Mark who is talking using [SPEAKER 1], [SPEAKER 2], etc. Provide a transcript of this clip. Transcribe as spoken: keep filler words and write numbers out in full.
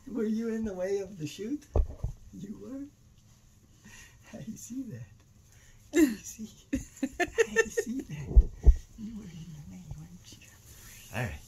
[SPEAKER 1] Were you in the way of the shoot? You were? I see that. I see. I see that. You were in the way, weren't you? All right.